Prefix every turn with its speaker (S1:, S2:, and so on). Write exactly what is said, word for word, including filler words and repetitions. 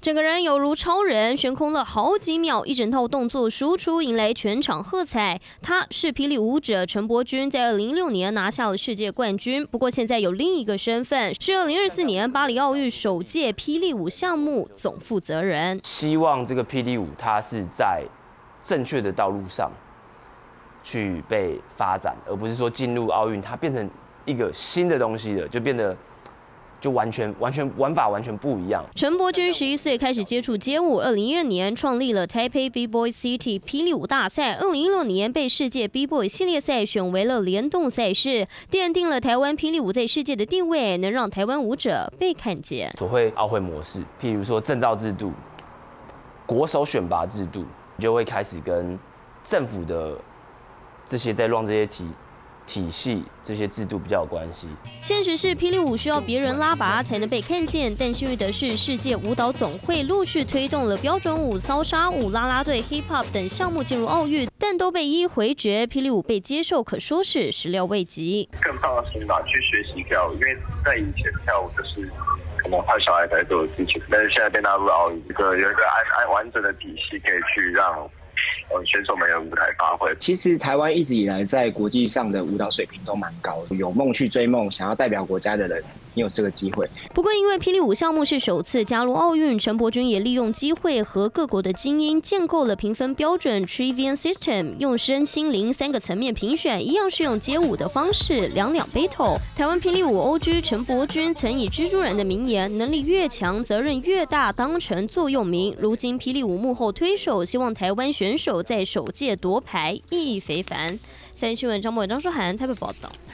S1: 整个人犹如超人，悬空了好几秒，一整套动作输出，迎来全场喝彩。他是霹雳舞者陈柏君，在二零一六年拿下了世界冠军。不过现在有另一个身份，是二零二四年巴黎奥运首届霹雳舞项目总负责人。
S2: 希望这个霹雳舞它是在正确的道路上去被发展，而不是说进入奥运，它变成一个新的东西了，就变得。就完全完全玩法完全不一样。
S1: 陈柏君十一岁开始接触街舞，二零一二年创立了 Taipei B-Boy City 霹雳舞大赛，二零一六年被世界 B-Boy 系列赛选为了联动赛事，奠定了台湾霹雳舞在世界的地位，能让台湾舞者被看见。
S2: 所谓奥会模式，譬如说证照制度、国手选拔制度，就会开始跟政府的这些在让这些题。体系这些制度比较有关系。
S1: 现实是霹雳舞需要别人拉拔才能被看见，但幸运的是，世界舞蹈总会陆续推动了标准舞、骚莎舞、啦啦队、hip hop 等项目进入奥运，但都被一一回绝。霹雳舞被接受可说是始料未及。
S3: 更放心吧，去学习跳舞，因为在以前跳舞就是可能坏小孩才做的事情，但是现在被纳入奥运，这个有一个安安完整的体系，可以去让。呃，选手们有舞台发挥。
S4: 其实台湾一直以来在国际上的舞蹈水平都蛮高的，有梦去追梦，想要代表国家的人，你有这个机会。
S1: 不过，因为霹雳舞项目是首次加入奥运，陈柏君也利用机会和各国的精英建构了评分标准 Trivium System， 用身心灵三个层面评选，一样是用街舞的方式两两 battle。台湾霹雳舞 O G 陈柏君曾以蜘蛛人的名言“能力越强，责任越大”当成座右铭。如今霹雳舞幕后推手，希望台湾选手在首届夺牌，意义非凡。三立新闻张博伟、张书涵台北报道。